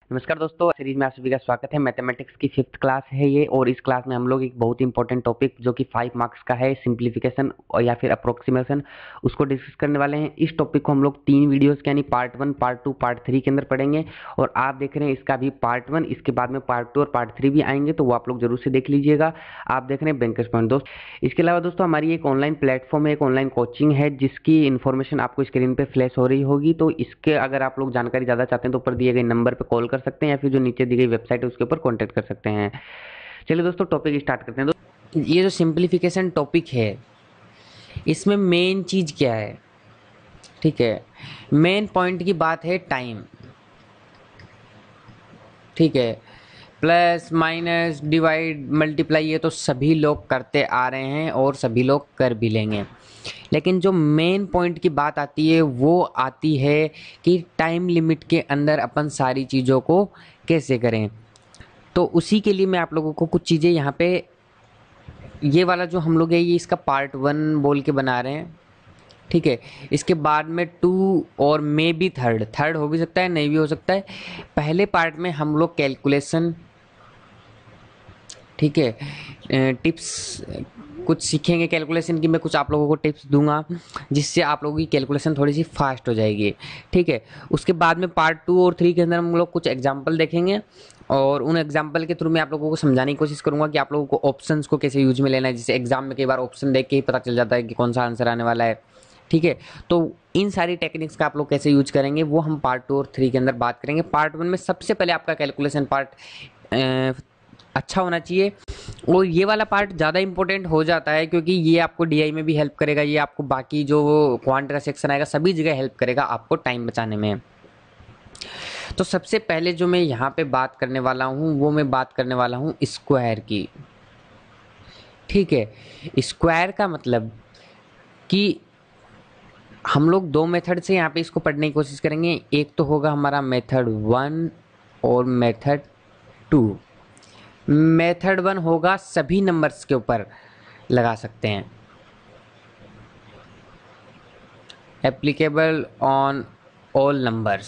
नमस्कार दोस्तों, सीरीज में आप सभी का स्वागत है। मैथमेटिक्स की 5th क्लास है ये, और इस क्लास में हम लोग एक बहुत ही इंपॉर्टेंट टॉपिक जो कि 5 मार्क्स का है, सिंप्लीफिकेशन और या फिर अप्रोक्सीमेशन, उसको डिस्कस करने वाले हैं। इस टॉपिक को हम लोग 3 वीडियोस के यानी पार्ट 1, पार्ट 2, पार्ट 3 के अंदर पढ़ेंगे। और आप देख रहे हैं इसका भी पार्ट 1, इसके बाद में पार्ट 2 और पार्ट 3 भी आएंगे, तो वो आप लोग जरूर से देख लीजिएगा। आप देख रहे हैं बैंकर्स पॉइंट दोस्त। इसके अलावा दोस्तों हमारी एक ऑनलाइन प्लेटफॉर्म है, एक ऑनलाइन कोचिंग है, जिसकी इन्फॉर्मेशन आपको स्क्रीन पे फ्लैश हो रही होगी। तो इसके अगर आप लोग जानकारी ज़्यादा चाहते हैं तो ऊपर दिए गए नंबर पे कॉल कर सकते हैं, या फिर जो नीचे दी गई वेबसाइट है उसके ऊपर कॉन्टैक्ट कर सकते हैं। चलिए दोस्तों, टॉपिक स्टार्ट करते हैं। ये जो सिंप्लीफिकेशन टॉपिक है, इसमें मेन चीज़ क्या है? ठीक है, मेन पॉइंट की बात है टाइम। ठीक है, प्लस माइनस डिवाइड मल्टीप्लाई ये तो सभी लोग करते आ रहे हैं और सभी लोग कर भी लेंगे, लेकिन जो मेन पॉइंट की बात आती है वो आती है कि टाइम लिमिट के अंदर अपन सारी चीज़ों को कैसे करें। तो उसी के लिए मैं आप लोगों को कुछ चीज़ें यहाँ पे, ये वाला जो हम लोग है ये इसका पार्ट 1 बोल के बना रहे हैं। ठीक है, इसके बाद में 2 और मे बी थर्ड हो भी सकता है, नहीं भी हो सकता है। पहले पार्ट में हम लोग कैलकुलेशन, ठीक है, टिप्स कुछ सीखेंगे कैलकुलेशन की। मैं कुछ आप लोगों को टिप्स दूंगा जिससे आप लोगों की कैलकुलेशन थोड़ी सी फास्ट हो जाएगी। ठीक है, उसके बाद में पार्ट 2 और 3 के अंदर हम लोग कुछ एग्जाम्पल देखेंगे, और उन एग्जाम्पल के थ्रू मैं आप लोगों को समझाने की कोशिश करूंगा कि आप लोगों को ऑप्शंस को कैसे यूज में लेना है। जैसे एग्जाम में कई बार ऑप्शन देख के ही पता चल जाता है कि कौन सा आंसर आने वाला है। ठीक है, तो इन सारी टेक्निक्स का आप लोग कैसे यूज करेंगे वो हम पार्ट 2 और 3 के अंदर बात करेंगे। पार्ट 1 में सबसे पहले आपका कैलकुलेशन पार्ट अच्छा होना चाहिए, और ये वाला पार्ट ज़्यादा इंपॉर्टेंट हो जाता है क्योंकि ये आपको डीआई में भी हेल्प करेगा, ये आपको बाकी जो क्वांट का सेक्शन आएगा सभी जगह हेल्प करेगा आपको टाइम बचाने में। तो सबसे पहले जो मैं यहाँ पे बात करने वाला हूँ वो मैं बात करने वाला हूँ स्क्वायर की। ठीक है, स्क्वायर का मतलब कि हम लोग 2 मेथड से यहाँ पे इसको पढ़ने की कोशिश करेंगे। एक तो होगा हमारा मेथड 1 और मेथड 2। मेथड 1 होगा सभी नंबर्स के ऊपर लगा सकते हैं, एप्लीकेबल ऑन ऑल नंबर्स।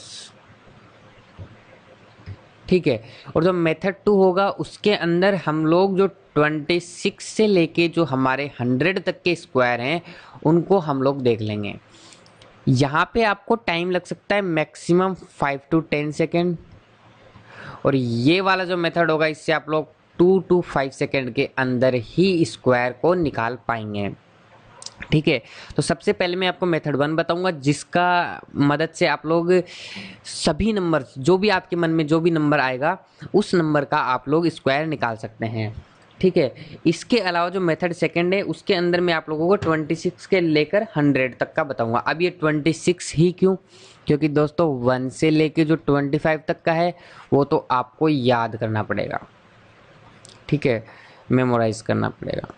ठीक है, और जो मेथड 2 होगा उसके अंदर हम लोग जो 26 से लेके जो हमारे 100 तक के स्क्वायर हैं उनको हम लोग देख लेंगे। यहाँ पे आपको टाइम लग सकता है मैक्सिमम 5 to 10 सेकेंड, और ये वाला जो मेथड होगा इससे आप लोग 2 to 5 सेकेंड के अंदर ही स्क्वायर को निकाल पाएंगे। ठीक है, तो सबसे पहले मैं आपको मेथड 1 बताऊंगा जिसका मदद से आप लोग सभी नंबर, जो भी आपके मन में जो भी नंबर आएगा उस नंबर का आप लोग स्क्वायर निकाल सकते हैं। ठीक है, इसके अलावा जो मेथड सेकंड है उसके अंदर मैं आप लोगों को 26 के लेकर 100 तक का बताऊंगा। अब ये 26 ही क्यों? क्योंकि दोस्तों 1 से लेके जो 25 तक का है वो तो आपको याद करना पड़ेगा। ठीक है, मेमोराइज करना पड़ेगा।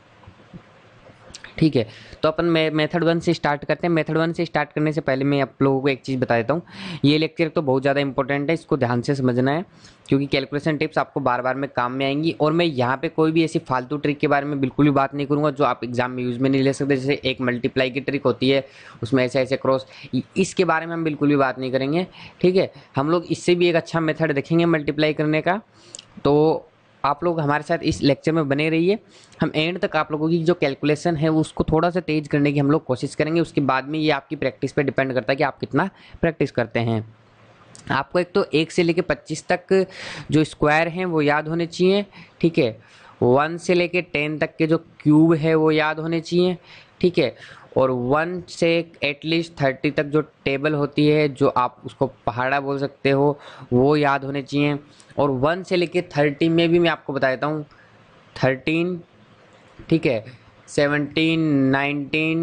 ठीक है, तो अपन मेथड 1 से स्टार्ट करते हैं। मेथड 1 से स्टार्ट करने से पहले मैं आप लोगों को एक चीज़ बता देता हूँ। ये लेक्चर तो बहुत ज़्यादा इंपॉर्टेंट है, इसको ध्यान से समझना है क्योंकि कैलकुलेशन टिप्स आपको बार बार में काम में आएंगी। और मैं यहाँ पे कोई भी ऐसी फालतू ट्रिक के बारे में बिल्कुल भी बात नहीं करूँगा जो आप एग्जाम में यूज़ में नहीं ले सकते। जैसे एक मल्टीप्लाई की ट्रिक होती है, उसमें ऐसे ऐसे क्रॉस, इसके बारे में हम बिल्कुल भी बात नहीं करेंगे। ठीक है, हम लोग इससे भी एक अच्छा मेथड देखेंगे मल्टीप्लाई करने का। तो आप लोग हमारे साथ इस लेक्चर में बने रहिए, हम एंड तक आप लोगों की जो कैलकुलेशन है उसको थोड़ा सा तेज करने की हम लोग कोशिश करेंगे। उसके बाद में ये आपकी प्रैक्टिस पे डिपेंड करता है कि आप कितना प्रैक्टिस करते हैं। आपको एक तो 1 से लेके 25 तक जो स्क्वायर हैं वो याद होने चाहिए। ठीक है, 1 से लेके 10 तक के जो क्यूब है वो याद होने चाहिए। ठीक है, और 1 से एटलीस्ट 30 तक जो टेबल होती है, जो आप उसको पहाड़ा बोल सकते हो, वो याद होने चाहिए। और 1 से लेके 30 में भी मैं आपको बता देता हूँ 13, ठीक है, 17, 19,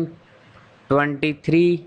23,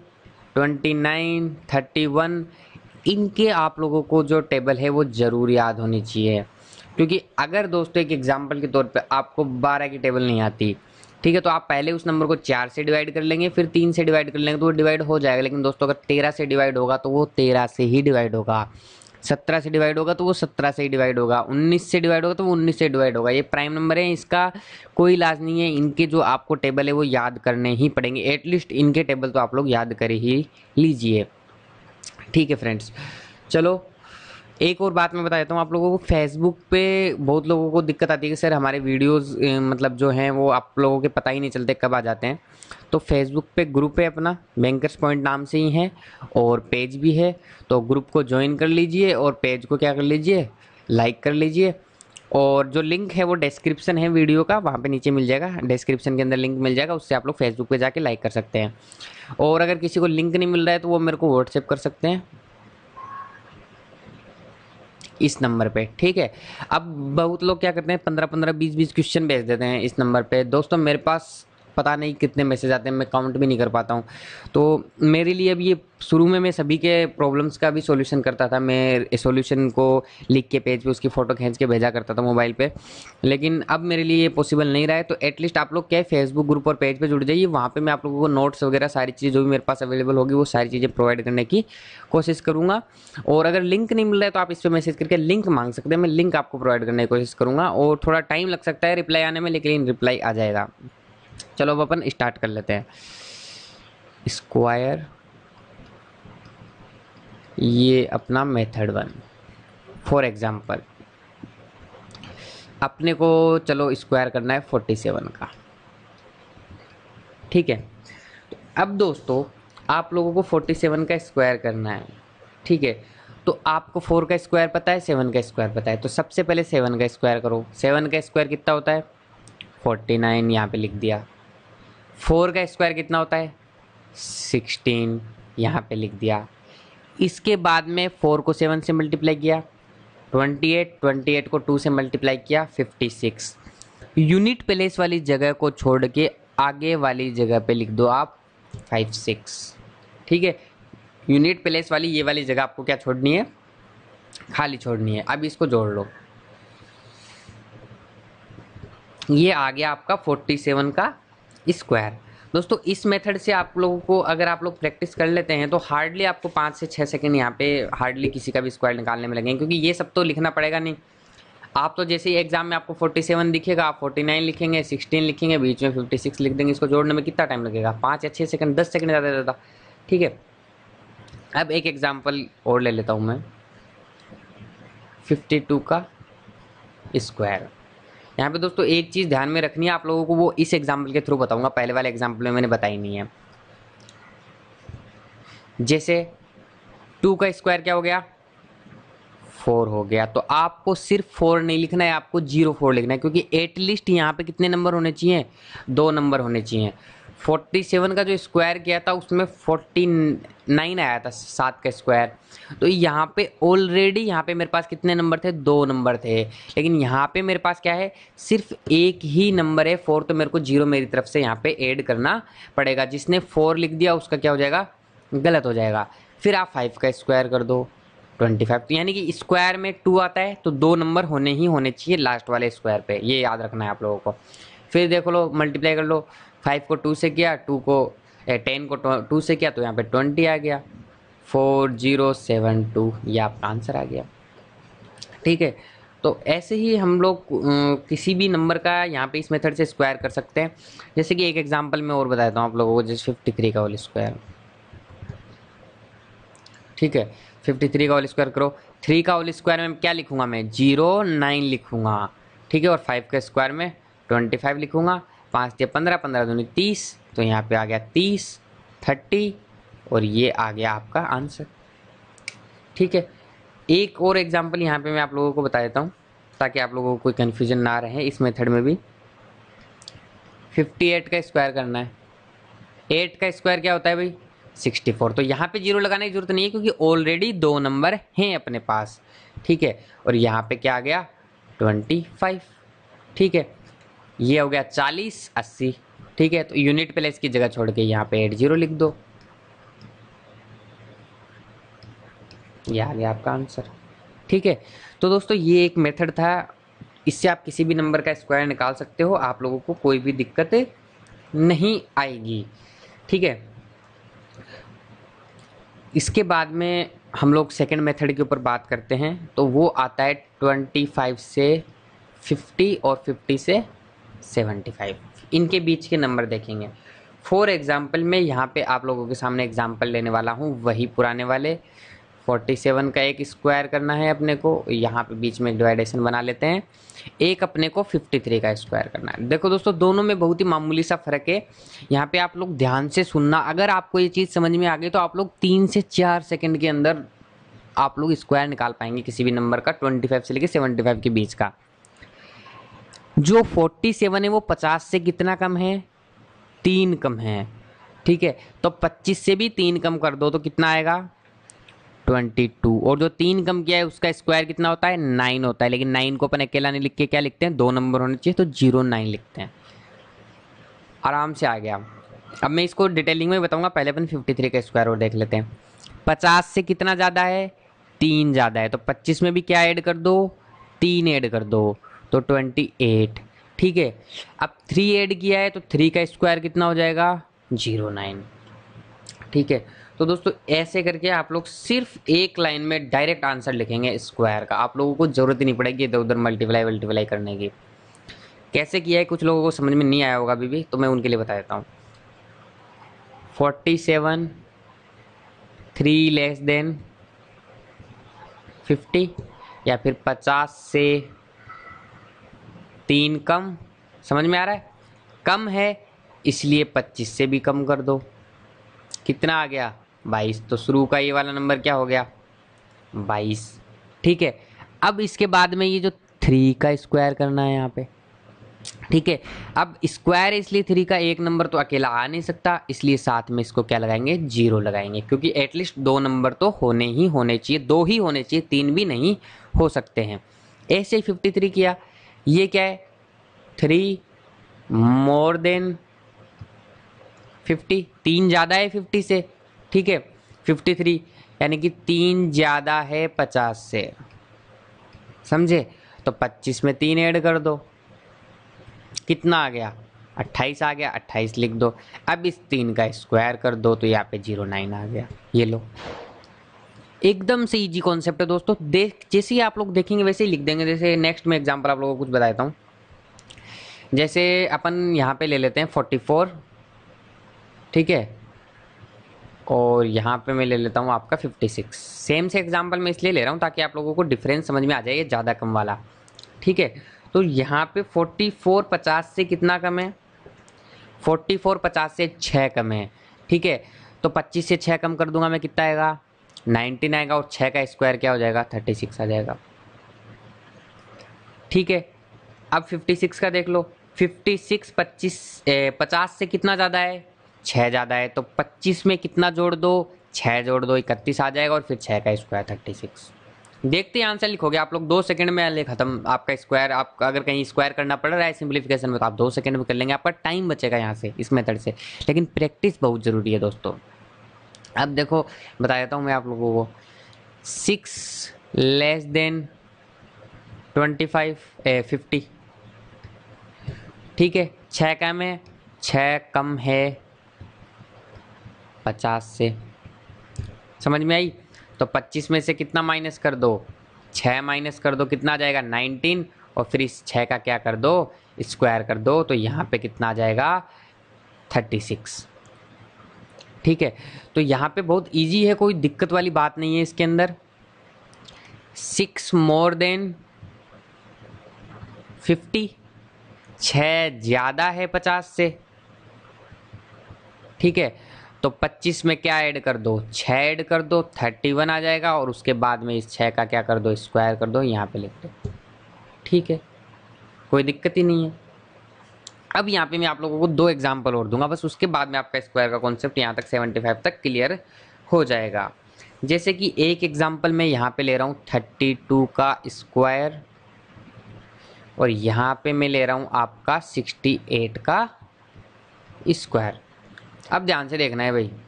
29, 31, इनके आप लोगों को जो टेबल है वो ज़रूर याद होनी चाहिए। क्योंकि अगर दोस्तों एक एग्जांपल के तौर पे आपको 12 की टेबल नहीं आती, ठीक है, तो आप पहले उस नंबर को 4 से डिवाइड कर लेंगे, फिर 3 से डिवाइड कर लेंगे तो वो डिवाइड हो जाएगा। लेकिन दोस्तों अगर 13 से डिवाइड होगा तो वो 13 से ही डिवाइड होगा, 17 से डिवाइड होगा तो वो 17 से ही डिवाइड होगा, 19 से डिवाइड होगा तो वो 19 से डिवाइड होगा। ये प्राइम नंबर है, इसका कोई इलाज नहीं है। इनके जो आपको टेबल है वो याद करने ही पड़ेंगे, एटलीस्ट इनके टेबल तो आप लोग याद कर ही लीजिए। ठीक है फ्रेंड्स, चलो एक और बात मैं बता देता हूँ आप लोगों को, फेसबुक पे बहुत लोगों को दिक्कत आती है कि सर हमारे वीडियोस मतलब जो हैं वो आप लोगों के पता ही नहीं चलते कब आ जाते हैं। तो फेसबुक पे ग्रुप है अपना, बैंकर्स पॉइंट नाम से ही है, और पेज भी है। तो ग्रुप को ज्वाइन कर लीजिए और पेज को क्या कर लीजिए, लाइक कर लीजिए। और जो लिंक है वो डिस्क्रिप्शन है वीडियो का, वहाँ पे नीचे मिल जाएगा, डिस्क्रिप्शन के अंदर लिंक मिल जाएगा, उससे आप लोग फेसबुक पे जाके लाइक कर सकते हैं। और अगर किसी को लिंक नहीं मिल रहा है तो वो मेरे को व्हाट्सएप कर सकते हैं इस नंबर पे, ठीक है। अब बहुत लोग क्या करते हैं, 15-15, 20-20 क्वेश्चन भेज देते हैं इस नंबर पे। दोस्तों मेरे पास पता नहीं कितने मैसेज आते हैं, मैं काउंट भी नहीं कर पाता हूँ। तो मेरे लिए अब ये शुरू में मैं सभी के प्रॉब्लम्स का भी सॉल्यूशन करता था, मैं सॉल्यूशन को लिख के पेज पे उसकी फ़ोटो खींच के भेजा करता था मोबाइल पे। लेकिन अब मेरे लिए ये पॉसिबल नहीं रहा है। तो एटलीस्ट आप लोग क्या है, फेसबुक ग्रुप और पेज पे जुड़ जाइए, वहाँ पे मैं आप लोगों को नोट्स वगैरह सारी चीज़ें जो भी मेरे पास अवेलेबल होगी वो सारी चीज़ें प्रोवाइड करने की कोशिश करूँगा। और अगर लिंक नहीं मिल रहा है तो आप इस पर मैसेज करके लिंक मांग सकते हैं, मैं लिंक आपको प्रोवाइड करने की कोशिश करूँगा। और थोड़ा टाइम लग सकता है रिप्लाई आने में, लेकिन रिप्लाई आ जाएगा। चलो अब अपन स्टार्ट कर लेते हैं। स्क्वायर, ये अपना मेथड 1। फॉर एग्जांपल अपने को चलो स्क्वायर करना है 47 का, ठीक है। तो अब दोस्तों आप लोगों को 47 का स्क्वायर करना है, ठीक है। तो आपको 4 का स्क्वायर पता है, 7 का स्क्वायर पता है, तो सबसे पहले 7 का स्क्वायर करो। 7 का स्क्वायर कितना होता है, 49, यहाँ पे लिख दिया। 4 का स्क्वायर कितना होता है, 16, यहाँ पे लिख दिया। इसके बाद में 4 को 7 से मल्टीप्लाई किया 28, 28 को 2 से मल्टीप्लाई किया 56। यूनिट प्लेस वाली जगह को छोड़ के आगे वाली जगह पे लिख दो आप 56, ठीक है। यूनिट प्लेस वाली ये वाली जगह आपको क्या छोड़नी है, खाली छोड़नी है। अब इसको जोड़ लो, ये आ गया आपका 47 का स्क्वायर। दोस्तों इस मेथड से आप लोगों को अगर आप लोग प्रैक्टिस कर लेते हैं तो हार्डली आपको 5 से 6 सेकंड यहाँ पे हार्डली किसी का भी स्क्वायर निकालने में लगेंगे, क्योंकि ये सब तो लिखना पड़ेगा नहीं। आप तो जैसे ही एग्जाम में आपको 47 दिखेगा, आप 49 लिखेंगे, 16 लिखेंगे, बीच में 56 लिख देंगे। इसको जोड़ने में कितना टाइम लगेगा, 5 या 6 सेकंड, 10 सेकंड ज़्यादा ज़्यादा, ठीक है। अब एक एग्जाम्पल और ले लेता हूँ मैं, 52 का स्क्वायर। यहाँ पे दोस्तों एक चीज़ ध्यान में रखनी है आप लोगों को, वो इस एग्जाम्पल के थ्रू बताऊंगा, पहले वाले एग्जाम्पल में मैंने बताई नहीं है। जैसे 2 का स्क्वायर क्या हो गया, 4 हो गया। तो आपको सिर्फ 4 नहीं लिखना है, आपको 04 लिखना है, क्योंकि एटलीस्ट यहाँ पे कितने नंबर होने चाहिए, 2 नंबर होने चाहिए। 47 का जो स्क्वायर किया था उसमें 49 आया था, 7 का स्क्वायर। तो यहाँ पे ऑलरेडी यहाँ पे मेरे पास कितने नंबर थे, 2 नंबर थे। लेकिन यहाँ पे मेरे पास क्या है, सिर्फ एक ही नंबर है 4, तो मेरे को 0 मेरी तरफ से यहाँ पे ऐड करना पड़ेगा। जिसने 4 लिख दिया उसका क्या हो जाएगा, गलत हो जाएगा। फिर आप 5 का स्क्वायर कर दो 25। तो यानी कि स्क्वायर में 2 आता है तो 2 नंबर होने ही होने चाहिए लास्ट वाले स्क्वायर पे, ये याद रखना है आप लोगों को। फिर देखो लो, मल्टीप्लाई कर लो, 5 को 2 से किया, 10 को 2 से किया, तो यहाँ पे 20 आ गया, 4072, ये आपका आंसर आ गया, ठीक है। तो ऐसे ही हम लोग किसी भी नंबर का यहाँ पे इस मेथड से स्क्वायर कर सकते हैं। जैसे कि एक एग्जांपल मैं और बताता हूँ आप लोगों को, जैसे 53 का होल स्क्वायर, ठीक है। 53 का होल स्क्वायर करो, 3 का होल स्क्वायर में क्या लिखूंगा मैं, 09 लिखूंगा, ठीक है। और 5 का स्क्वायर में 25 लिखूंगा, 5 या 15, 15 दूनी 30, तो यहाँ पे आ गया 30, 30, और ये आ गया आपका आंसर, ठीक है। एक और एग्जांपल यहाँ पे मैं आप लोगों को बता देता हूँ ताकि आप लोगों को कोई कन्फ्यूजन ना रहे इस मेथड में भी। 58 का स्क्वायर करना है, 8 का स्क्वायर क्या होता है भाई, 64। तो यहाँ पे 0 लगाने की जरूरत नहीं है, क्योंकि ऑलरेडी 2 नंबर हैं अपने पास, ठीक है। और यहाँ पे क्या आ गया, 25, ठीक है। ये हो गया 40, 80, ठीक है। तो यूनिट प्लेस की जगह छोड़ के यहाँ पे 80 लिख दो, ये आ गया आपका आंसर, ठीक है। तो दोस्तों ये एक मेथड था, इससे आप किसी भी नंबर का स्क्वायर निकाल सकते हो, आप लोगों को कोई भी दिक्कत नहीं आएगी, ठीक है। इसके बाद में हम लोग सेकंड मेथड के ऊपर बात करते हैं, तो वो आता है 25 से 50 और 50 से 75, इनके बीच के नंबर देखेंगे। फॉर एग्जाम्पल मैं यहाँ पे आप लोगों के सामने एग्जाम्पल लेने वाला हूँ, वही पुराने वाले 47 का एक स्क्वायर करना है अपने को, यहाँ पे बीच में डिवाइडेशन बना लेते हैं। एक अपने को 53 का स्क्वायर करना है। देखो दोस्तों, दोनों में बहुत ही मामूली सा फर्क है। यहाँ पे आप लोग ध्यान से सुनना, अगर आपको ये चीज़ समझ में आ गई तो आप लोग 3 से 4 सेकंड के अंदर आप लोग स्क्वायर निकाल पाएंगे किसी भी नंबर का, 25 से लेकर 75 के बीच का। जो 47 है वो 50 से कितना कम है? 3 कम है। ठीक है, तो 25 से भी 3 कम कर दो तो कितना आएगा? 22। और जो 3 कम किया है उसका स्क्वायर कितना होता है? 9 होता है। लेकिन 9 को अपन अकेला नहीं लिख के क्या लिखते हैं? 2 नंबर होने चाहिए, तो 09 लिखते हैं। आराम से आ गया। अब मैं इसको डिटेलिंग में बताऊंगा, पहले अपन 53 का स्क्वायर और देख लेते हैं। 50 से कितना ज़्यादा है? 3 ज़्यादा है, तो 25 में भी क्या ऐड कर दो? 3 ऐड कर दो, तो 28। ठीक है, अब 3 ऐड किया है तो 3 का स्क्वायर कितना हो जाएगा? 09। ठीक है, तो दोस्तों ऐसे करके आप लोग सिर्फ एक लाइन में डायरेक्ट आंसर लिखेंगे स्क्वायर का। आप लोगों को जरूरत ही नहीं पड़ेगी इधर उधर मल्टीप्लाई करने की। कैसे किया है कुछ लोगों को समझ में नहीं आया होगा अभी भी, तो मैं उनके लिए बता देता हूँ। 47 3 लेस देन 50, या फिर 50 से 3 कम। समझ में आ रहा है? कम है इसलिए 25 से भी कम कर दो। कितना आ गया? 22। तो शुरू का ये वाला नंबर क्या हो गया? 22। ठीक है, अब इसके बाद में ये जो 3 का स्क्वायर करना है यहाँ पे। ठीक है, अब स्क्वायर इसलिए 3 का एक नंबर तो अकेला आ नहीं सकता, इसलिए साथ में इसको क्या लगाएंगे? 0 लगाएंगे, क्योंकि एटलीस्ट 2 नंबर तो होने चाहिए, 2 ही होने चाहिए, 3 भी नहीं हो सकते हैं। ऐसे ही 53 किया। ये क्या है? 3 मोर देन 50, 3 ज़्यादा है 50 से। ठीक है, 53 यानी कि 3 ज़्यादा है 50 से। समझे? तो 25 में 3 ऐड कर दो, कितना आ गया? 28 आ गया। 28 लिख दो। अब इस 3 का स्क्वायर कर दो तो यहाँ पे 09 आ गया। ये लो, एकदम से इजी कॉन्सेप्ट है दोस्तों। देख जैसे ही आप लोग देखेंगे वैसे ही लिख देंगे। जैसे नेक्स्ट में एग्जांपल आप लोगों को कुछ बताता हूँ। जैसे अपन यहाँ पे ले लेते हैं 44। ठीक है, और यहाँ पे मैं ले लेता हूँ आपका 56। सेम से एग्जांपल मैं इसलिए ले रहा हूँ ताकि आप लोगों को डिफरेंस समझ में आ जाए, ये ज़्यादा कम वाला। ठीक है, तो यहाँ पे 44 50 से कितना कम है? 44 50 से 6 कम है। ठीक है, तो 25 से 6 कम कर दूंगा मैं, कितना आएगा? 19 आएगा, और 6 का स्क्वायर क्या हो जाएगा? 36 आ जाएगा। ठीक है, अब 56 का देख लो। 56 50 से कितना ज़्यादा है? 6 ज़्यादा है, तो 25 में कितना जोड़ दो? 6 जोड़ दो, 31 आ जाएगा, और फिर 6 का स्क्वायर 36। देखते ही आंसर लिखोगे आप लोग 2 सेकंड में ले खत्म आपका स्क्वायर। आपका अगर कहीं स्क्वायर करना पड़ रहा है सिंप्लीफिकेशन में तो आप 2 सेकंड में कर लेंगे, आपका टाइम बचेगा यहाँ से इस मेथड से। लेकिन प्रैक्टिस बहुत ज़रूरी है दोस्तों। अब देखो बता देता हूँ मैं आप लोगों को। 6 लेस देन 50। ठीक है, 6 कम है, 6 कम है 50 से। समझ में आई? तो 25 में से कितना माइनस कर दो? 6 माइनस कर दो, कितना आ जाएगा? 19, और फिर इस 6 का क्या कर दो? स्क्वायर कर दो, तो यहाँ पे कितना आ जाएगा? 36। ठीक है, तो यहाँ पे बहुत इजी है, कोई दिक्कत वाली बात नहीं है इसके अंदर। 6 मोर देन 50, 6 ज़्यादा है 50 से। ठीक है, तो 25 में क्या ऐड कर दो? 6 ऐड कर दो, 31 आ जाएगा, और उसके बाद में इस 6 का क्या कर दो? स्क्वायर कर दो, यहाँ पे लिख दो। ठीक है, कोई दिक्कत ही नहीं है। अब यहाँ पे मैं आप लोगों को 2 एग्जाम्पल और दूंगा बस, उसके बाद में आपका स्क्वायर का कॉन्सेप्ट यहाँ तक 75 तक क्लियर हो जाएगा। जैसे कि एक एग्जाम्पल मैं यहाँ पे ले रहा हूँ 32 का स्क्वायर, और यहाँ पे मैं ले रहा हूँ आपका 68 का स्क्वायर। अब ध्यान से देखना है भाई,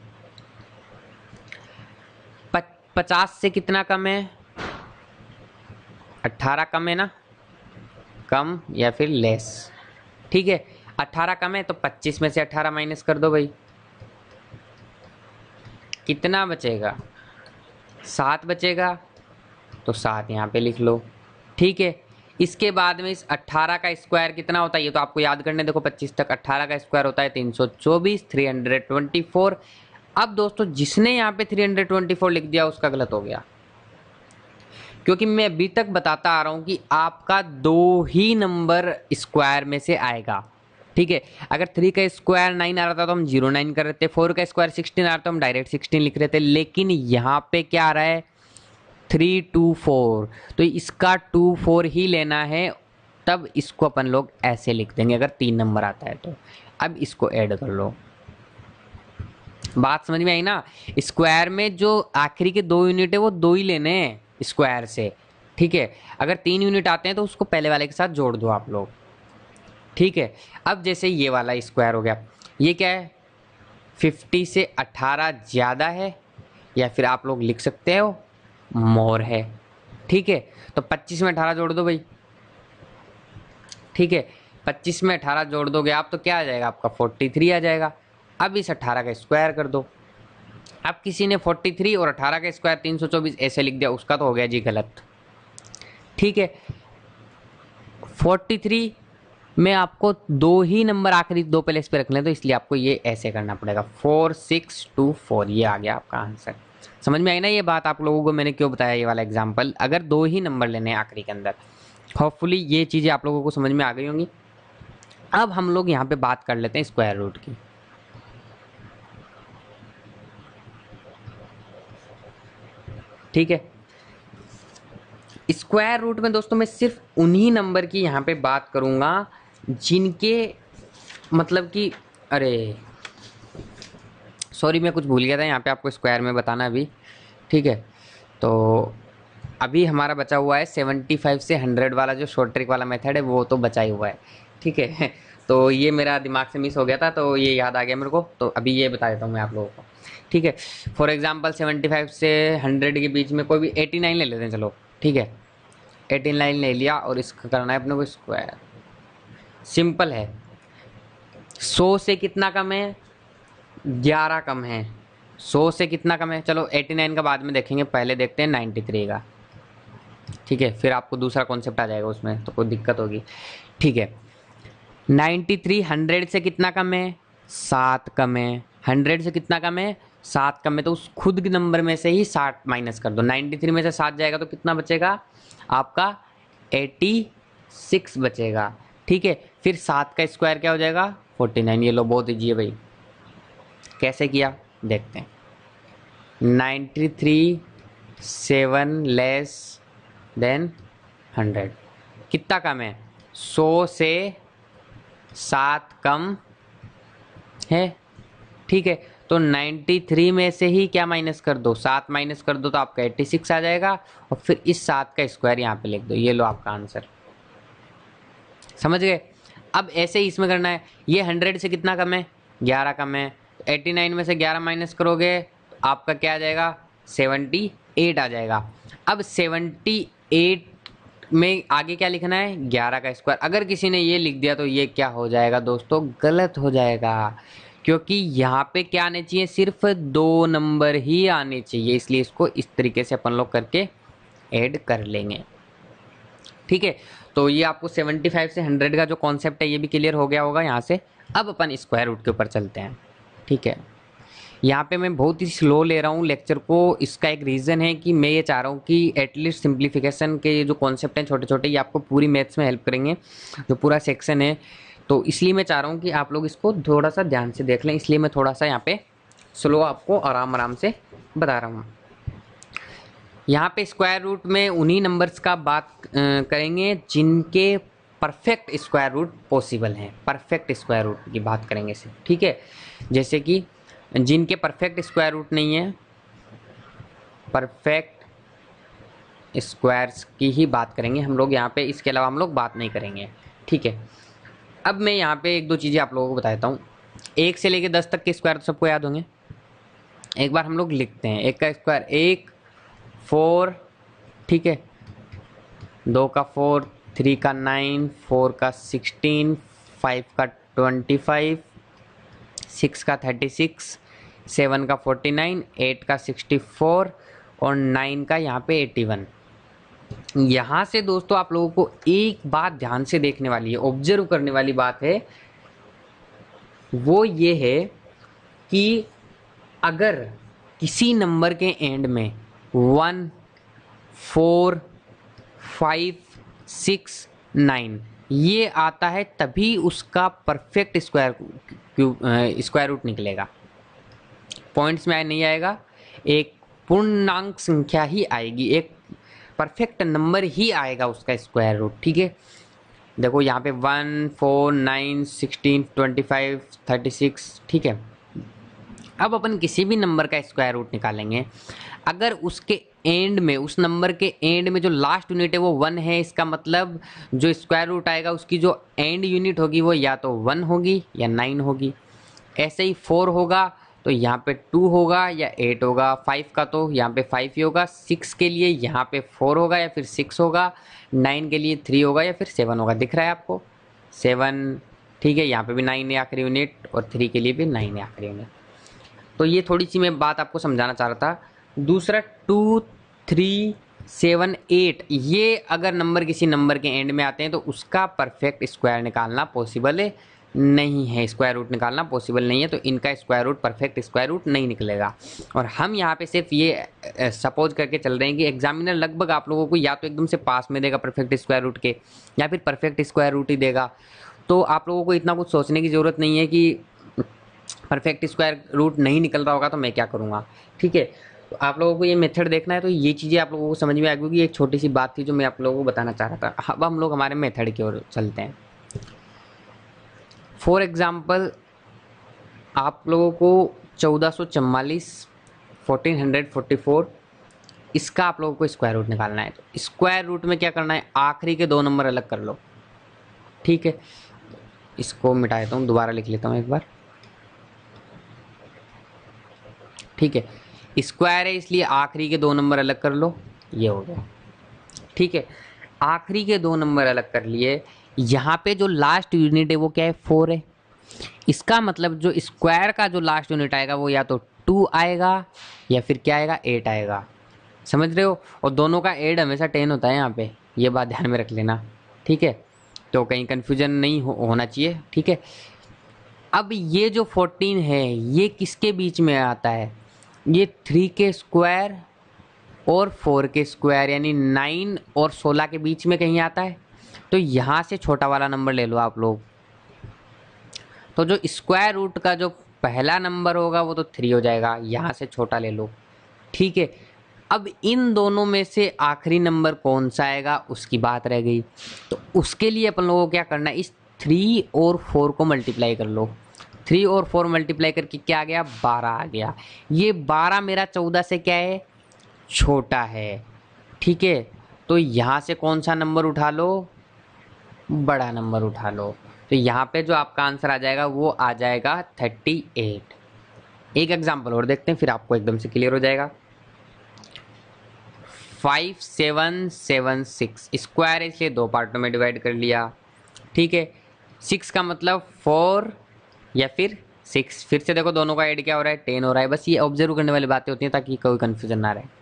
50 से कितना कम है? 18 कम है ना? कम या फिर लेस। ठीक है, 18 कम है, तो 25 में से 18 माइनस कर दो भाई, कितना बचेगा? 7 बचेगा, तो 7 यहाँ पे लिख लो। ठीक है, इसके बाद में इस 18 का स्क्वायर कितना होता है ये तो आपको याद करने, देखो 25 तक 18 का स्क्वायर होता है 324, 324। अब दोस्तों जिसने यहाँ पे 324 लिख दिया उसका गलत हो गया। क्योंकि मैं अभी तक बताता आ रहा हूं कि आपका 2 ही नंबर स्क्वायर में से आएगा, ठीक है। अगर 3 का स्क्वायर 9 आ रहा था तो हम 09 कर रहे थे, 4 का स्क्वायर 16 आ रहा था तो हम डायरेक्ट 16 लिख रहे थे, लेकिन यहाँ पे क्या आ रहा है 3 2 4, तो इसका 2 4 ही लेना है, तब इसको अपन लोग ऐसे लिख देंगे अगर 3 नंबर आता है तो। अब इसको ऐड कर लो, बात समझ में आई ना। स्क्वायर में जो आखिरी के 2 यूनिट है वो 2 ही लेने हैं स्क्वायर से, ठीक है। अगर 3 यूनिट आते हैं तो उसको पहले वाले के साथ जोड़ दो आप लोग, ठीक है। अब जैसे ये वाला स्क्वायर हो गया, ये क्या है 50 से 18 ज़्यादा है, या फिर आप लोग लिख सकते हो मोर है, ठीक है। तो 25 में 18 जोड़ दो भाई, ठीक है। 25 में 18 जोड़ दोगे आप तो क्या आ जाएगा आपका 43 आ जाएगा। अब इस 18 का स्क्वायर कर दो। अब किसी ने 43 और 18 का स्क्वायर 324 ऐसे लिख दिया, उसका तो हो गया जी गलत, ठीक है। 43 में आपको 2 ही नंबर आखिरी 2 प्लेस पे रखने, तो इसलिए आपको ये ऐसे करना पड़ेगा 4624, ये आ गया आपका आंसर। समझ में आई ना ये बात आप लोगों को मैंने क्यों बताया ये वाला एग्जाम्पल, अगर 2 ही नंबर लेने हैं आखिरी के अंदर। होपफुली ये चीज़ें आप लोगों को समझ में आ गई होंगी। अब हम लोग यहाँ पे बात कर लेते हैं स्क्वायर रूट की। ठीक है, स्क्वायर रूट में दोस्तों मैं सिर्फ उन्हीं नंबर की यहाँ पे बात करूँगा जिनके मतलब कि, अरे सॉरी मैं कुछ भूल गया था यहाँ पे आपको स्क्वायर में बताना अभी, ठीक है। तो अभी हमारा बचा हुआ है 75 से 100 वाला जो शॉर्ट ट्रिक वाला मेथड है, वो तो बचा ही हुआ है, ठीक है। तो ये मेरा दिमाग से मिस हो गया था, तो ये याद आ गया मेरे को, तो अभी ये बता देता हूँ मैं आप लोगों को, ठीक है। फॉर एग्जांपल 75 से 100 के बीच में कोई भी 89 ले लेते हैं, चलो ठीक है। 89 ले लिया और इसका करना है अपने को स्क्वायर, सिंपल है। 100 से कितना कम है 11 कम है, 100 से कितना कम है, चलो 89 का बाद में देखेंगे, पहले देखते हैं 93 का, ठीक है। फिर आपको दूसरा कॉन्सेप्ट आ जाएगा उसमें, तो कोई दिक्कत होगी, ठीक है। 93 100 से कितना कम है 7 कम है, 100 से कितना कम है 7 कम है, तो उस खुद के नंबर में से ही 60 माइनस कर दो। 93 में से 7 जाएगा तो कितना बचेगा आपका 86 बचेगा, ठीक है। फिर 7 का स्क्वायर क्या हो जाएगा 49, ये लो बहुत ईजी है भाई। कैसे किया देखते हैं, 93 7 लेस देन 100, कितना कम है 100 से 7 कम है, ठीक है। तो 93 में से ही क्या माइनस कर दो 7 माइनस कर दो तो आपका 86 आ जाएगा, और फिर इस 7 का स्क्वायर यहाँ पे लिख दो, ये लो आपका आंसर। समझ गए। अब ऐसे ही इसमें करना है, ये 100 से कितना कम है 11 कम है, 89 में से 11 माइनस करोगे तो आपका क्या आ जाएगा 78 आ जाएगा। अब 78 में आगे क्या लिखना है 11 का स्क्वायर। अगर किसी ने ये लिख दिया तो ये क्या हो जाएगा दोस्तों गलत हो जाएगा, क्योंकि यहाँ पे क्या आने चाहिए सिर्फ 2 नंबर ही आने चाहिए, इसलिए इसको इस तरीके से अपन लोग करके ऐड कर लेंगे, ठीक है। तो ये आपको 75 से 100 का जो कॉन्सेप्ट है ये भी क्लियर हो गया होगा यहाँ से। अब अपन स्क्वायर रूट के ऊपर चलते हैं, ठीक है। यहाँ पे मैं बहुत ही स्लो ले रहा हूँ लेक्चर को, इसका एक रीज़न है कि मैं ये चाह रहा हूँ कि एटलीस्ट सिंप्लीफिकेशन के जो कॉन्सेप्ट हैं छोटे छोटे, ये आपको पूरी मैथ्स में हेल्प करेंगे, जो पूरा सेक्शन है। तो इसलिए मैं चाह रहा हूँ कि आप लोग इसको थोड़ा सा ध्यान से देख लें, इसलिए मैं थोड़ा सा यहाँ पे स्लो आपको आराम आराम से बता रहा हूँ। यहाँ पे स्क्वायर रूट में उन्हीं नंबर्स का बात करेंगे जिनके परफेक्ट स्क्वायर रूट पॉसिबल हैं, परफेक्ट स्क्वायर रूट की बात करेंगे सिर्फ, ठीक है। जैसे कि जिनके परफेक्ट स्क्वायर रूट नहीं है, परफेक्ट स्क्वायर्स की ही बात करेंगे हम लोग यहाँ पे, इसके अलावा हम लोग बात नहीं करेंगे, ठीक है। अब मैं यहाँ पे एक दो चीज़ें आप लोगों को बताता हूँ। 1 से लेकर 10 तक के स्क्वायर तो सबको याद होंगे, एक बार हम लोग लिखते हैं। 1 का स्क्वायर 1, 4, ठीक है, 2 का 4, 3 का 9, 4 का 16, 5 का 25, 6 का 36, 7 का 49, 8 का 64 और 9 का यहाँ पे 81। यहाँ से दोस्तों आप लोगों को एक बात ध्यान से देखने वाली है, ऑब्जर्व करने वाली बात है, वो ये है कि अगर किसी नंबर के एंड में 1, 4, 5 6 9 ये आता है, तभी उसका परफेक्ट स्क्वायर रूट निकलेगा। पॉइंट्स में नहीं आएगा, एक पूर्णांक संख्या ही आएगी, एक परफेक्ट नंबर ही आएगा उसका स्क्वायर रूट। ठीक है, देखो यहाँ पे 1 4 9 16 25 36। ठीक है, अब अपन किसी भी नंबर का स्क्वायर रूट निकालेंगे, अगर उसके एंड में, उस नंबर के एंड में जो लास्ट यूनिट है वो 1 है, इसका मतलब जो स्क्वायर रूट आएगा उसकी जो एंड यूनिट होगी वो या तो 1 होगी या 9 होगी। ऐसे ही 4 होगा तो यहाँ पे 2 होगा या 8 होगा, 5 का तो यहाँ पे 5 ही होगा, 6 के लिए यहाँ पे 4 होगा या फिर 6 होगा, 9 के लिए 3 होगा या फिर 7 होगा। दिख रहा है आपको 7। ठीक है, यहाँ पे भी 9 है आखिरी यूनिट और 3 के लिए भी 9 है आखिरी यूनिट। तो ये थोड़ी सी मैं बात आपको समझाना चाह रहा था। दूसरा 2 3 7 8 ये अगर नंबर किसी नंबर के एंड में आते हैं तो उसका परफेक्ट स्क्वायर निकालना पॉसिबल नहीं है, स्क्वायर रूट निकालना पॉसिबल नहीं है, तो इनका square root perfect square root नहीं निकलेगा। और हम यहाँ पे सिर्फ ये सपोज करके चल रहे हैं कि एग्जामिनर लगभग आप लोगों को या तो एकदम से पास में देगा परफेक्ट स्क्वायर रूट के, या फिर परफेक्ट स्क्वायर रूट ही देगा। तो आप लोगों को इतना कुछ सोचने की ज़रूरत नहीं है कि परफेक्ट स्क्वायर रूट नहीं निकल रहा होगा तो मैं क्या करूँगा। ठीक है, तो आप लोगों को ये मेथड देखना है, तो ये चीज़ें आप लोगों को समझ में आ गई। एक छोटी सी बात थी जो मैं आप लोगों को बताना चाह रहा था। अब हम लोग हमारे मेथड की ओर चलते हैं। फॉर एग्जाम्पल आप लोगों को 1444 1444 इसका आप लोगों को स्क्वायर रूट निकालना है। तो स्क्वायर रूट में क्या करना है, आखिरी के 2 नंबर अलग कर लो। ठीक है, इसको मिटा देता हूँ, दोबारा लिख लेता हूँ एक बार। ठीक है, स्क्वायर है इसलिए आखिरी के 2 नंबर अलग कर लो, ये हो गया। ठीक है, आखिरी के 2 नंबर अलग कर लिए। यहाँ पे जो लास्ट यूनिट है वो क्या है, 4 है। इसका मतलब जो स्क्वायर का जो लास्ट यूनिट आएगा वो या तो 2 आएगा या फिर क्या आएगा, 8 आएगा। समझ रहे हो, और दोनों का एड हमेशा 10 होता है यहाँ पे, ये बात ध्यान में रख लेना। ठीक है, तो कहीं कन्फ्यूजन नहीं होना चाहिए। ठीक है, अब ये जो 14 है ये किसके बीच में आता है, ये 3 के स्क्वायर और 4 के स्क्वायर यानी 9 और 16 के बीच में कहीं आता है। तो यहाँ से छोटा वाला नंबर ले लो आप लोग। तो जो स्क्वायर रूट का जो पहला नंबर होगा वो तो 3 हो जाएगा, यहाँ से छोटा ले लो। ठीक है, अब इन दोनों में से आखिरी नंबर कौन सा आएगा उसकी बात रह गई। तो उसके लिए अपन लोगों को क्या करना है, इस 3 और 4 को मल्टीप्लाई कर लो। 3 और 4 मल्टीप्लाई करके क्या आ गया, 12 आ गया। ये 12 मेरा 14 से क्या है, छोटा है। ठीक है, तो यहाँ से कौन सा नंबर उठा लो, बड़ा नंबर उठा लो। तो यहाँ पे जो आपका आंसर आ जाएगा वो आ जाएगा 38। एक एग्जाम्पल और देखते हैं फिर आपको एकदम से क्लियर हो जाएगा। 5776 स्क्वायर है इसलिए 2 पार्टों में डिवाइड कर लिया। ठीक है, 6 का मतलब 4 या फिर 6, फिर से देखो दोनों का ऐड क्या हो रहा है, 10 हो रहा है। बस ये ऑब्जर्व करने वाली बातें होती हैं ताकि कोई कंफ्यूजन ना रहे।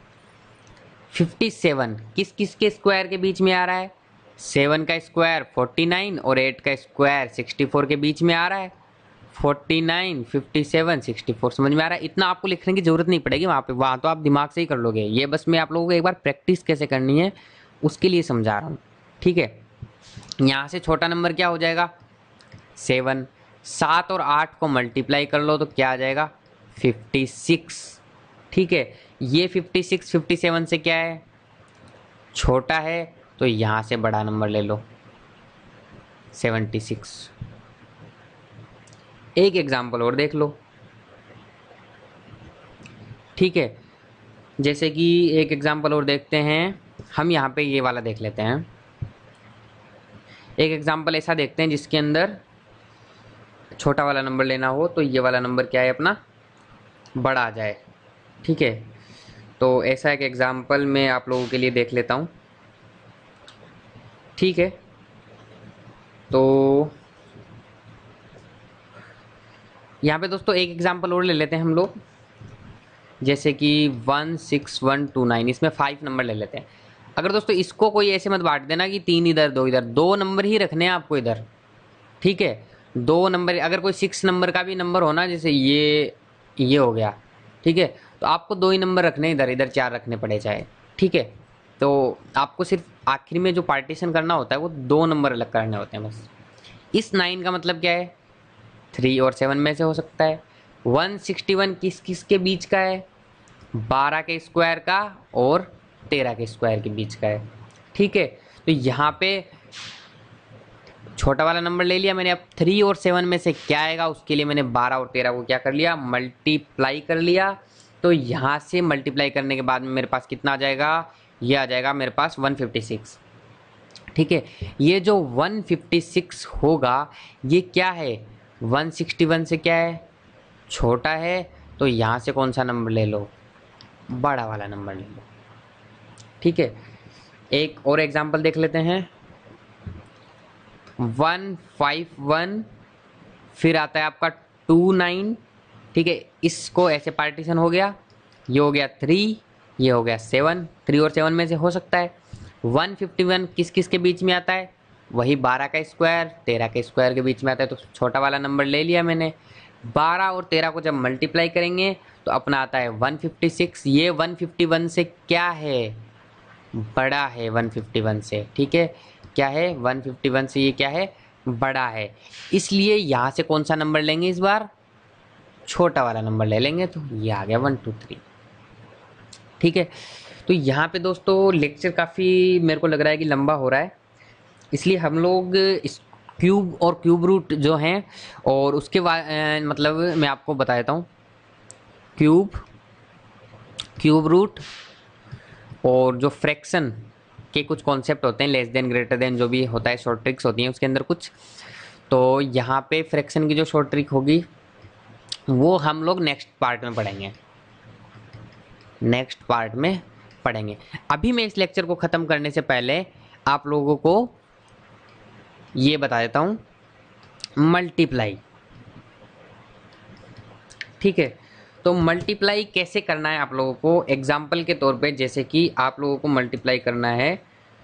57 किस किस के स्क्वायर के बीच में आ रहा है, 7 का स्क्वायर 49 और 8 का स्क्वायर 64 के बीच में आ रहा है। 49 57 64 समझ में आ रहा है। इतना आपको लिखने की जरूरत नहीं पड़ेगी वहाँ तो आप दिमाग से ही कर लोगे। ये बस मैं आप लोगों को एक बार प्रैक्टिस कैसे करनी है उसके लिए समझा रहा हूँ। ठीक है, यहाँ से छोटा नंबर क्या हो जाएगा, 7। 7 और 8 को मल्टीप्लाई कर लो तो क्या आ जाएगा, 56। ठीक है, ये 56 57 से क्या है, छोटा है, तो यहाँ से बड़ा नंबर ले लो 76। एक एग्जाम्पल और देख लो। ठीक है, जैसे कि एक एग्जाम्पल और देखते हैं हम, यहाँ पे ये वाला देख लेते हैं। एक एग्जाम्पल ऐसा देखते हैं जिसके अंदर छोटा वाला नंबर लेना हो तो ये वाला नंबर क्या है अपना, बड़ा आ जाए। ठीक है, तो ऐसा एक एग्जाम्पल मैं आप लोगों के लिए देख लेता हूँ। ठीक है, तो यहाँ पे दोस्तों एक एग्जाम्पल और ले लेते हैं हम लोग, जैसे कि 16129 इसमें 5 नंबर ले लेते हैं। अगर दोस्तों इसको कोई ऐसे मत बांट देना कि 3 इधर 2 इधर, 2 नंबर ही रखने हैं आपको इधर। ठीक है, 2 नंबर, अगर कोई 6 नंबर का भी नंबर हो ना, जैसे ये हो गया। ठीक है, तो आपको 2 ही नंबर रखने इधर, इधर 4 रखने पड़े चाहे। ठीक है, तो आपको सिर्फ आखिर में जो पार्टीशन करना होता है वो 2 नंबर अलग करने होते हैं बस। इस 9 का मतलब क्या है, 3 और 7 में से हो सकता है। 161 किस किस के बीच का है, 12 के स्क्वायर का और 13 के स्क्वायर के बीच का है। ठीक है, तो यहाँ पे छोटा वाला नंबर ले लिया मैंने। अब 3 और 7 में से क्या आएगा, उसके लिए मैंने 12 और 13 को क्या कर लिया, मल्टीप्लाई कर लिया। तो यहाँ से मल्टीप्लाई करने के बाद में मेरे पास कितना आ जाएगा, ये आ जाएगा मेरे पास 156। ठीक है, ये जो 156 होगा ये क्या है, 161 से क्या है, छोटा है। तो यहाँ से कौन सा नंबर ले लो, बड़ा वाला नंबर ले लो। ठीक है, एक और एग्जांपल देख लेते हैं। 151 फिर आता है आपका 29। ठीक है, इसको ऐसे पार्टीशन हो गया, ये हो गया 3, ये हो गया 7। 3 और 7 में से हो सकता है। 151 किस किस के बीच में आता है, वही 12 का स्क्वायर 13 के स्क्वायर के बीच में आता है। तो छोटा वाला नंबर ले लिया मैंने। 12 और 13 को जब मल्टीप्लाई करेंगे तो अपना आता है 156। ये 151 से क्या है, बड़ा है 151 से। ठीक है, क्या है, 151 से ये क्या है, बड़ा है। इसलिए यहाँ से कौन सा नंबर लेंगे, इस बार छोटा वाला नंबर ले लेंगे। तो ये आ गया 1 2 3। ठीक है, तो यहाँ पे दोस्तों लेक्चर काफ़ी मेरे को लग रहा है कि लंबा हो रहा है, इसलिए हम लोग इस क्यूब और क्यूब रूट जो हैं और उसके मतलब मैं आपको बता देता हूँ। क्यूब रूट और जो फ्रैक्शन के कुछ कॉन्सेप्ट होते हैं, लेस देन ग्रेटर देन, जो भी होता है शॉर्ट ट्रिक्स होती हैं उसके अंदर कुछ। तो यहाँ पे फ्रैक्शन की जो शॉर्ट ट्रिक होगी वो हम लोग नेक्स्ट पार्ट में पढ़ेंगे। अभी मैं इस लेक्चर को ख़त्म करने से पहले आप लोगों को ये बता देता हूँ, मल्टीप्लाई। ठीक है, तो मल्टीप्लाई कैसे करना है आप लोगों को, एग्जाम्पल के तौर पे जैसे कि आप लोगों को मल्टीप्लाई करना है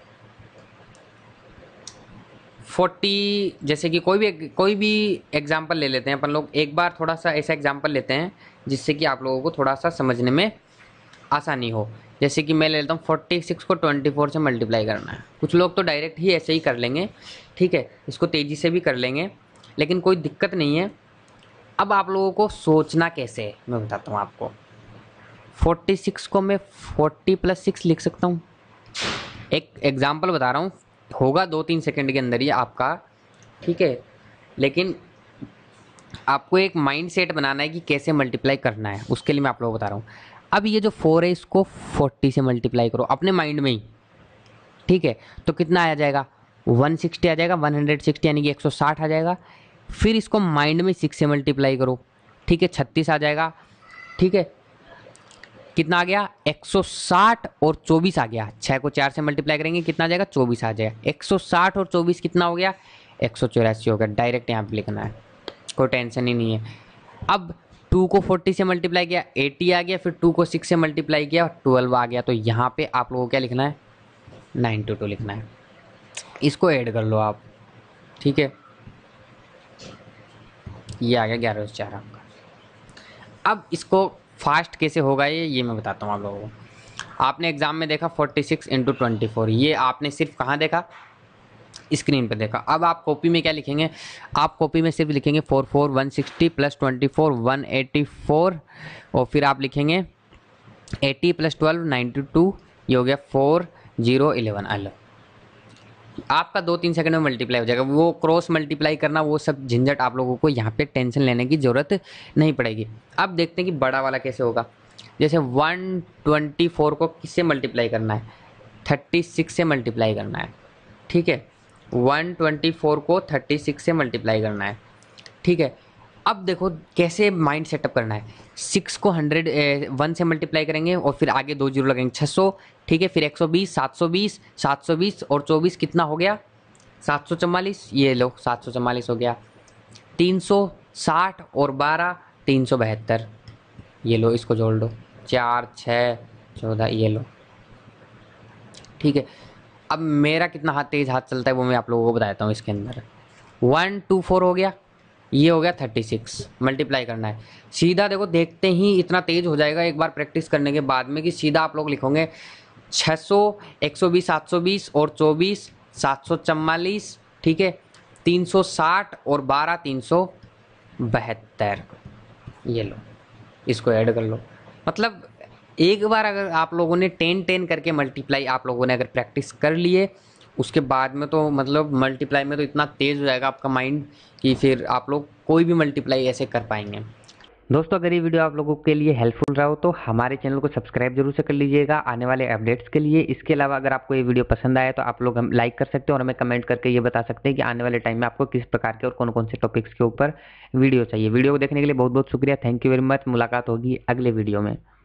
40। जैसे कि कोई भी एग्जाम्पल ले लेते हैं अपन लोग। एक बार थोड़ा सा ऐसा एग्जाम्पल लेते हैं जिससे कि आप लोगों को थोड़ा सा समझने में आसानी हो। जैसे कि मैं ले लेता हूँ 46 को 24 से मल्टीप्लाई करना है। कुछ लोग तो डायरेक्ट ही ऐसे ही कर लेंगे, ठीक है, इसको तेज़ी से भी कर लेंगे, लेकिन कोई दिक्कत नहीं है। अब आप लोगों को सोचना कैसे है मैं बताता हूँ आपको। 46 को मैं 40 + 6 लिख सकता हूँ। एक एग्जाम्पल बता रहा हूँ, होगा 2-3 सेकंड के अंदर ही आपका। ठीक है, लेकिन आपको एक माइंड सेट बनाना है कि कैसे मल्टीप्लाई करना है, उसके लिए मैं आप लोगों को बता रहा हूँ। अब ये जो 4 है इसको 40 से मल्टीप्लाई करो अपने माइंड में ही। ठीक है, तो कितना आ जाएगा, 160 आ जाएगा, 160 यानी कि 160 आ जाएगा। फिर इसको माइंड में 6 से मल्टीप्लाई करो। ठीक है, 36 आ जाएगा। ठीक है, कितना आ गया, 160 और 24 आ गया। 6 को 4 से मल्टीप्लाई करेंगे कितना आ जाएगा, 24 आ जाएगा। 160 और 24 कितना हो गया, 184 हो गया। डायरेक्ट यहाँ पे लिखना है, कोई टेंशन ही नहीं है। अब 2 को 40 से मल्टीप्लाई किया 80 आ गया, फिर 2 को 6 से मल्टीप्लाई किया 12 आ गया। तो यहाँ पे आप लोगों को क्या लिखना है, 922 लिखना है। इसको ऐड कर लो आप। ठीक है, ये आ गया 1104 आपका। अब इसको फास्ट कैसे होगा ये मैं बताता हूँ आप लोगों को। आपने एग्जाम में देखा 46 × 24, ये आपने सिर्फ कहाँ देखा, स्क्रीन पे देखा। अब आप कॉपी में क्या लिखेंगे, आप कॉपी में सिर्फ लिखेंगे 44 160 + 24 184 और फिर आप लिखेंगे 80 + 12 92। ये हो गया 4011। आपका 2-3 सेकंड में मल्टीप्लाई हो जाएगा। वो क्रॉस मल्टीप्लाई करना, वो सब झंझट आप लोगों को यहाँ पे टेंशन लेने की ज़रूरत नहीं पड़ेगी। अब देखते हैं कि बड़ा वाला कैसे होगा। जैसे 124 को किससे मल्टीप्लाई करना है, 36 से मल्टीप्लाई करना है। ठीक है, 124 को 36 से मल्टीप्लाई करना है। ठीक है, अब देखो कैसे माइंड सेटअप करना है। 6 को 1 से मल्टीप्लाई करेंगे और फिर आगे 2 जीरो लगेंगे, 600। ठीक है, फिर 120 720 720 और 24 कितना हो गया, 744। ये लो 744 हो गया। 360 और 12 372। ये लो, इसको जोड़ दो, 4 6 14। ये लो, ठीक है। अब मेरा कितना तेज़ हाथ चलता है वो मैं आप लोगों को बता देता हूँ। इसके अंदर 124 हो गया, ये हो गया 36। मल्टीप्लाई करना है सीधा। देखो देखते ही इतना तेज हो जाएगा एक बार प्रैक्टिस करने के बाद में कि सीधा आप लोग लिखोगे 600, 120, 720 और 24, 744, ठीक है, 360 और 12, 372। ये लो, इसको ऐड कर लो। मतलब एक बार अगर आप लोगों ने 10 करके मल्टीप्लाई आप लोगों ने अगर प्रैक्टिस कर लिए, उसके बाद में तो मतलब मल्टीप्लाई में तो इतना तेज हो जाएगा आपका माइंड कि फिर आप लोग कोई भी मल्टीप्लाई ऐसे कर पाएंगे। दोस्तों अगर ये वीडियो आप लोगों के लिए हेल्पफुल रहा हो तो हमारे चैनल को सब्सक्राइब जरूर से कर लीजिएगा आने वाले अपडेट्स के लिए। इसके अलावा अगर आपको ये वीडियो पसंद आया तो आप लोग हम लाइक कर सकते हैं और हमें कमेंट करके ये बता सकते हैं कि आने वाले टाइम में आपको किस प्रकार के और कौन कौन से टॉपिक्स के ऊपर वीडियो चाहिए। वीडियो को देखने के लिए बहुत बहुत शुक्रिया। Thank you very much. मुलाकात होगी अगले वीडियो में।